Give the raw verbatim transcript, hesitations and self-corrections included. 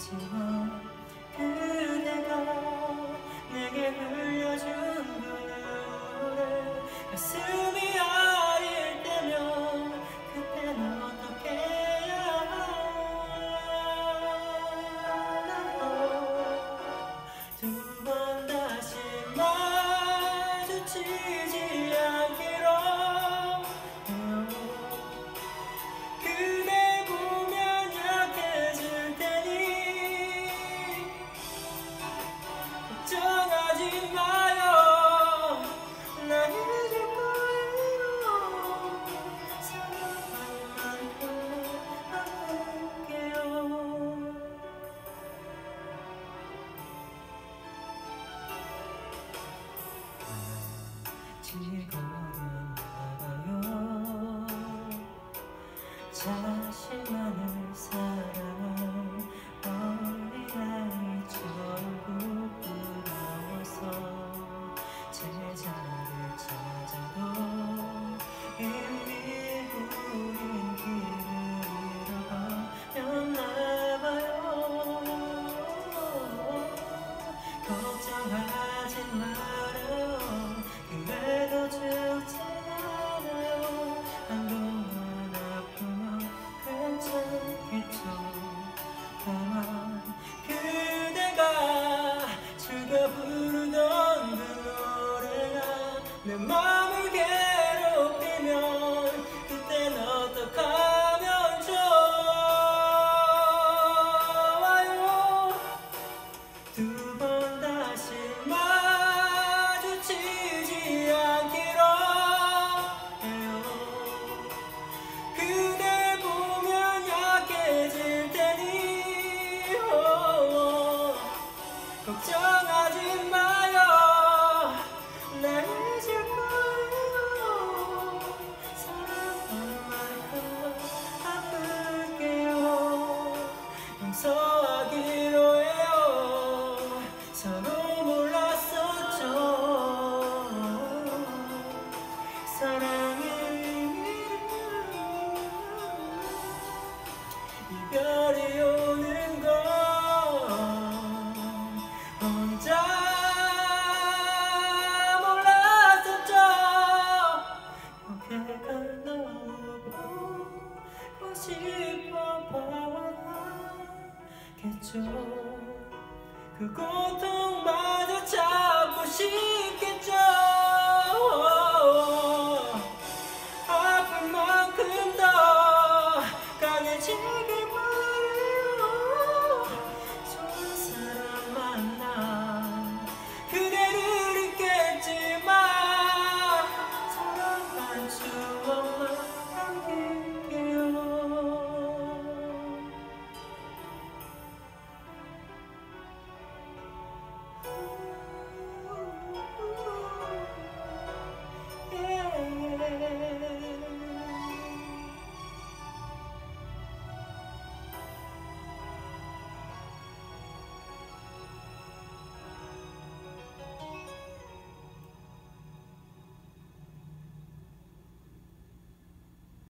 하지만 그대가 내게 흘려준 그 노래 가슴이 아릴 때면 그때는 어떻게 해야 하나요? 두 번 다시 마주치지 않기로 해요. 그대 보면 약해질 테니 걱정하지 마요. 나 잊을 거예요. 사랑하는 만큼 아플게요. 지거면 나가요. 자신만을 사랑한 어린아이처럼 부끄러워서 제자를 찾아도 이미 우린 길을 잃어버렸나봐요. 걱정하지 말아요. 그래도 죽지 않아요. 한동안 아프면 괜찮겠죠. 다만 그대가 즐겨 부르던 그 노래가 내 맘을 괴롭히면 그땐 어떡하면 좋아요. 두 번 다시 마주치지 않기로 해요. 그대 보면 약해질 테니 oh, 걱정하지 마요. 날 잊을 거예요. 사랑하는 만큼 아플게요. 용서하기로 해요. 서로 몰랐었죠. 사랑의 이별이 오는 건 혼자 몰랐었죠. 고개가 너무 보고 싶어 봐왔겠죠. 그 고통마저 참고 싶겠죠.